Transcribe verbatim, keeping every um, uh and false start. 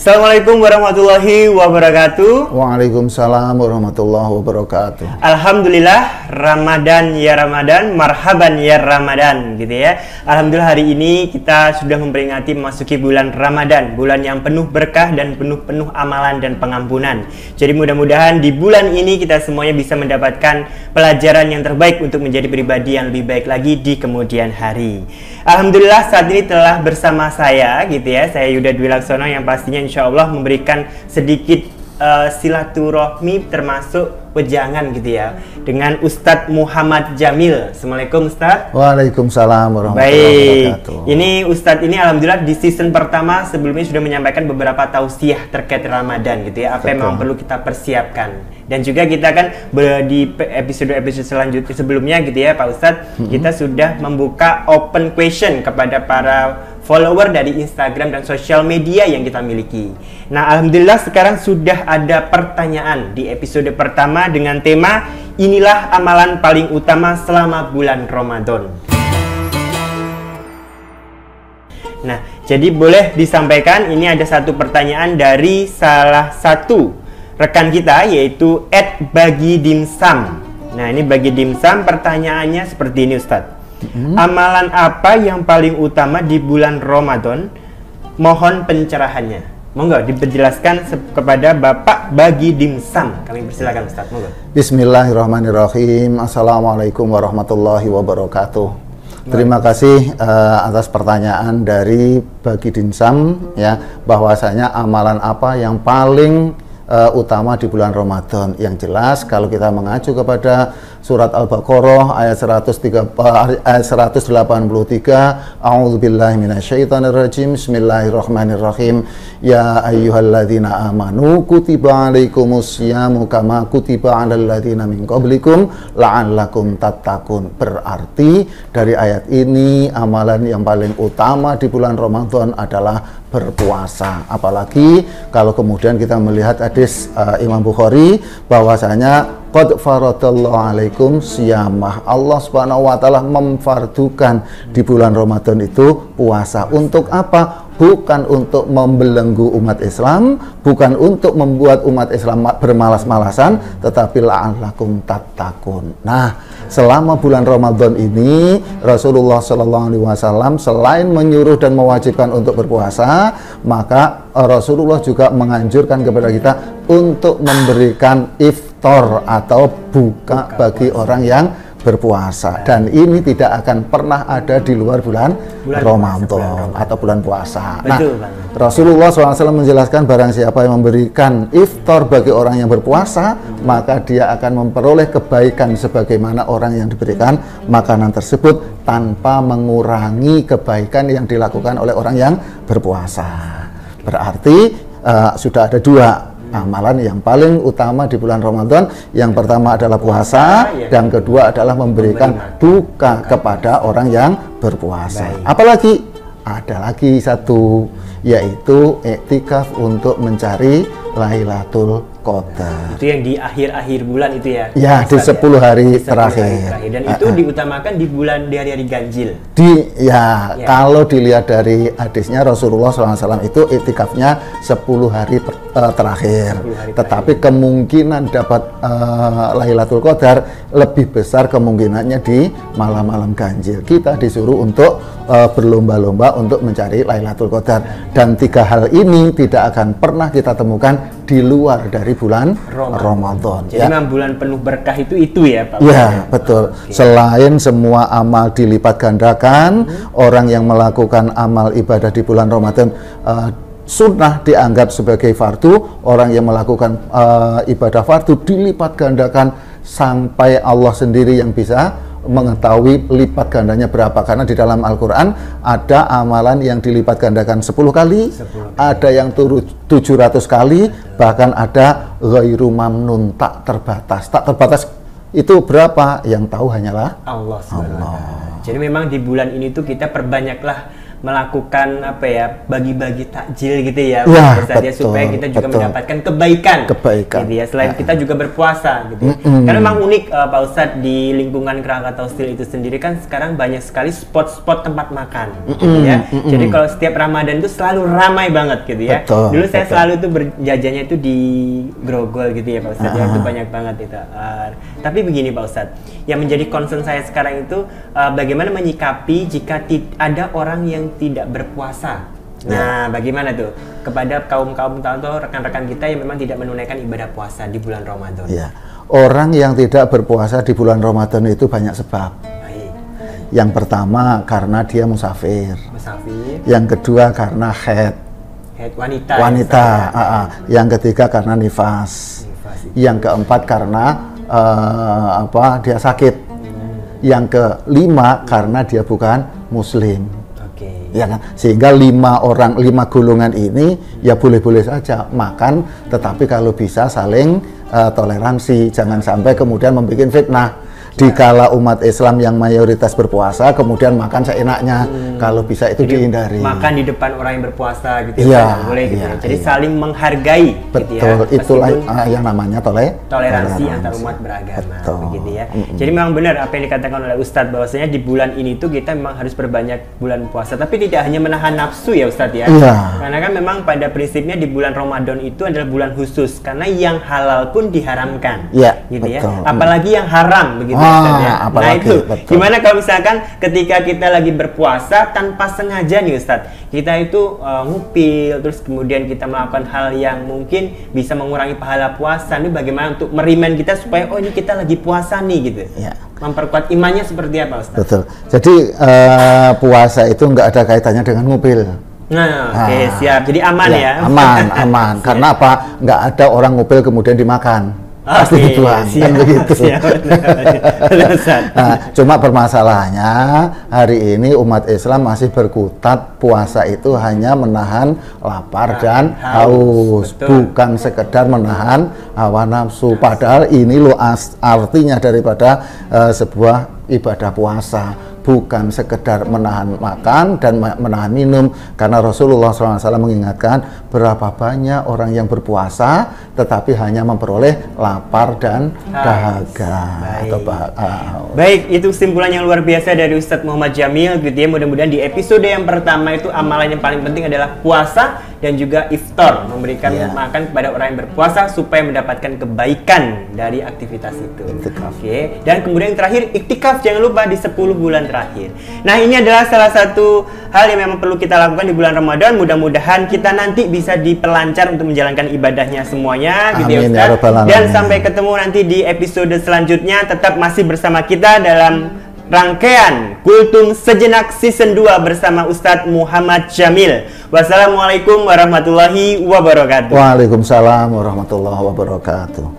Assalamualaikum warahmatullahi wabarakatuh. Waalaikumsalam warahmatullahi wabarakatuh. Alhamdulillah, Ramadan ya Ramadan, marhaban ya Ramadan, gitu ya. Alhamdulillah hari ini kita sudah memperingati memasuki bulan Ramadan, bulan yang penuh berkah dan penuh-penuh amalan dan pengampunan. Jadi mudah-mudahan di bulan ini kita semuanya bisa mendapatkan pelajaran yang terbaik untuk menjadi pribadi yang lebih baik lagi di kemudian hari. Alhamdulillah saat ini telah bersama saya, gitu ya, saya Yuda Dwi Laksono yang pastinya insya Allah memberikan sedikit uh, silaturahmi termasuk wejangan gitu ya dengan Ustadz Muhammad Jamil. Assalamualaikum Ustadz. Waalaikumsalam warahmatullahi wabarakatuh. Baik, ini Ustadz ini alhamdulillah di season pertama sebelumnya sudah menyampaikan beberapa tausiah terkait Ramadan gitu ya, apa yang memang perlu kita persiapkan. Dan juga kita kan di episode-episode selanjutnya sebelumnya gitu ya Pak Ustadz, mm-hmm. kita sudah membuka open question kepada para follower dari Instagram dan sosial media yang kita miliki. Nah, alhamdulillah sekarang sudah ada pertanyaan di episode pertama dengan tema inilah amalan paling utama selama bulan Ramadan. Nah, jadi boleh disampaikan ini ada satu pertanyaan dari salah satu rekan kita yaitu et bagi dimsum. Nah, ini bagi dimsum pertanyaannya seperti ini Ustadz. Hmm. Amalan apa yang paling utama di bulan Ramadan? Mohon pencerahannya. Monggo dijelaskan kepada Bapak Bagi Dimsum. Kami persilakan Ustaz. Monggo. Bismillahirrahmanirrahim. Assalamualaikum warahmatullahi wabarakatuh. Terima kasih uh, atas pertanyaan dari Bagi Dimsum ya, bahwasanya amalan apa yang paling uh, utama di bulan Ramadan. Yang jelas kalau kita mengacu kepada surat Al-Baqarah ayat seratus tiga, ayat seratus delapan puluh tiga, A'udzubillahi minasyaitonirrajim. Bismillahirrahmanirrahim. Ya ayyuhalladzina amanu kutiba alaikumusyamu kama kutiba alal ladzina min qablikum la'allakum tattaqun. Berarti dari ayat ini amalan yang paling utama di bulan Ramadan adalah berpuasa. Apalagi kalau kemudian kita melihat hadis uh, Imam Bukhari bahwasanya qad faradallahu alaikum siyamah. Allah Subhanahu wa taala memfardukan di bulan Ramadan itu puasa. Untuk apa? Bukan untuk membelenggu umat Islam, bukan untuk membuat umat Islam bermalas-malasan, tetapi la'allakum tattaqun. Nah, selama bulan Ramadan ini Rasulullah shallallahu alaihi wasallam selain menyuruh dan mewajibkan untuk berpuasa, maka Rasulullah juga menganjurkan kepada kita untuk memberikan iftar atau buka bagi orang yang berpuasa, dan ini tidak akan pernah ada di luar bulan, bulan Ramadan atau bulan puasa. Betul, nah, Bang. Rasulullah shallallahu alaihi wasallam menjelaskan barang siapa yang memberikan iftar bagi orang yang berpuasa, hmm. maka dia akan memperoleh kebaikan sebagaimana orang yang diberikan makanan tersebut tanpa mengurangi kebaikan yang dilakukan oleh orang yang berpuasa. Berarti uh, sudah ada dua amalan yang paling utama di bulan Ramadan. Yang pertama adalah puasa, dan kedua adalah memberikan buka kepada orang yang berpuasa. Apalagi ada lagi satu, yaitu iktikaf untuk mencari Lailatul Qadar. Itu yang di akhir-akhir bulan itu ya? Ya, di sepuluh hari di terakhir. Hari terakhir. Dan uh, itu uh. diutamakan di bulan di hari-hari ganjil. Di ya, ya, kalau dilihat dari hadisnya Rasulullah shallallahu alaihi wasallam itu iktikafnya sepuluh hari per, uh, terakhir. sepuluh hari Tetapi terakhir. Kemungkinan dapat uh, Lailatul Qadar lebih besar kemungkinannya di malam-malam ganjil. Kita disuruh untuk uh, berlomba-lomba untuk mencari Lailatul Qadar. Dan tiga hal ini tidak akan pernah kita temukan di luar dari bulan Ramadan. Ramadan. Jadi ya, memang bulan penuh berkah itu itu ya Pak? Ya, betul. Okay. Selain semua amal dilipat gandakan, hmm. orang yang melakukan amal ibadah di bulan Ramadan uh, sunnah dianggap sebagai fardu, orang yang melakukan uh, ibadah fardu dilipat gandakan sampai Allah sendiri yang bisa mengetahui lipat gandanya berapa, karena di dalam Al-Quran ada amalan yang dilipat gandakan sepuluh kali, sepuluh kali, ada yang turut tujuh ratus kali, bahkan ada ghairu mamnun, tak terbatas. Tak terbatas itu berapa? Yang tahu hanyalah Allah. Allah. Jadi memang di bulan ini tuh kita perbanyaklah melakukan apa ya, bagi-bagi takjil gitu ya, ya Ustaz, ya, betul, supaya kita juga betul. mendapatkan kebaikan, kebaikan gitu ya. Selain ya. kita juga berpuasa gitu. Mm -mm. Karena memang unik uh, Pak Ustadz, di lingkungan Krakatau Steel itu sendiri kan sekarang banyak sekali spot-spot tempat makan, mm -mm. gitu ya. Mm -mm. Jadi kalau setiap Ramadan itu selalu ramai banget gitu ya. Betul, Dulu saya betul. selalu tuh berjajannya itu di Grogol gitu ya Pak Ustadz, uh -huh. ya, itu banyak banget itu. Uh, tapi begini Pak Ustadz, yang menjadi concern saya sekarang itu uh, bagaimana menyikapi jika ada orang yang tidak berpuasa. Nah, ya. Bagaimana tuh kepada kaum-kaum atau rekan-rekan kita yang memang tidak menunaikan ibadah puasa di bulan Ramadan? Ya. Orang yang tidak berpuasa di bulan Ramadan itu banyak sebab. Baik. Yang pertama karena dia musafir. Musafir. Yang kedua karena haid. Haid wanita. Wanita. Ya, uh, uh. Yang ketiga karena nifas. nifas yang keempat karena uh, apa? Dia sakit. Hmm. Yang kelima karena dia bukan Muslim. Ya kan? Sehingga lima orang, lima golongan ini ya boleh-boleh saja makan, tetapi kalau bisa saling uh, toleransi, jangan sampai kemudian membuat fitnah. Dikala umat Islam yang mayoritas berpuasa, kemudian makan seenaknya, hmm. kalau bisa itu jadi, dihindari. Makan di depan orang yang berpuasa gitu ya, ya, boleh gitu ya, ya. Jadi ya. saling menghargai. Betul, gitu ya. itulah uh, yang namanya tole toleransi, toleransi antar umat beragama. Betul. Begitu ya. Mm -mm. Jadi memang benar apa yang dikatakan oleh Ustadz, bahwasanya di bulan ini tuh kita memang harus berbanyak bulan puasa, tapi tidak hanya menahan nafsu ya Ustadz ya. Ya. Karena kan memang pada prinsipnya di bulan Ramadan itu adalah bulan khusus, karena yang halal pun diharamkan. Ya, gitu betul. ya. Apalagi yang haram begitu ah, Ustadz ya. Apalagi, nah itu betul. gimana kalau misalkan ketika kita lagi berpuasa tanpa sengaja nih Ustadz, kita itu uh, ngupil, terus kemudian kita melakukan hal yang mungkin bisa mengurangi pahala puasa. Ini bagaimana untuk merimen kita supaya oh ini kita lagi puasa nih gitu. Ya. Memperkuat imannya seperti apa Ustadz? Betul. Jadi uh, puasa itu nggak ada kaitannya dengan ngupil. Nah, oke okay, siap. Jadi aman ya? ya? Aman, aman. Karena apa? Nggak ada orang ngupil kemudian dimakan. Pasti okay, dibuang, kan begitu. Siap, nah, cuma permasalahannya hari ini umat Islam masih berkutat puasa itu hanya menahan lapar nah, dan haus, betul. Bukan sekedar menahan hawa nafsu. Padahal ini loh artinya daripada uh, sebuah ibadah puasa. Bukan sekedar menahan makan dan menahan minum, karena Rasulullah shallallahu alaihi wasallam mengingatkan berapa banyak orang yang berpuasa tetapi hanya memperoleh lapar dan dahaga. Baik. Atau bah- Baik, itu kesimpulan yang luar biasa dari Ustadz Muhammad Jamil gitu ya. Mudah-mudahan di episode yang pertama itu amalan yang paling penting adalah puasa dan juga iftar, memberikan yeah. makan kepada orang yang berpuasa supaya mendapatkan kebaikan dari aktivitas itu. Oke, okay. Dan kemudian yang terakhir iktikaf, jangan lupa di sepuluh bulan terakhir. Nah, ini adalah salah satu hal yang memang perlu kita lakukan di bulan Ramadan. Mudah-mudahan kita nanti bisa diperlancar untuk menjalankan ibadahnya semuanya. Amin, gitu ya Ustaz. Dan sampai ketemu nanti di episode selanjutnya. Tetap masih bersama kita dalam rangkaian Kultum Sejenak Season dua bersama Ustadz Muhammad Jamil. Wassalamualaikum warahmatullahi wabarakatuh. Waalaikumsalam warahmatullahi wabarakatuh.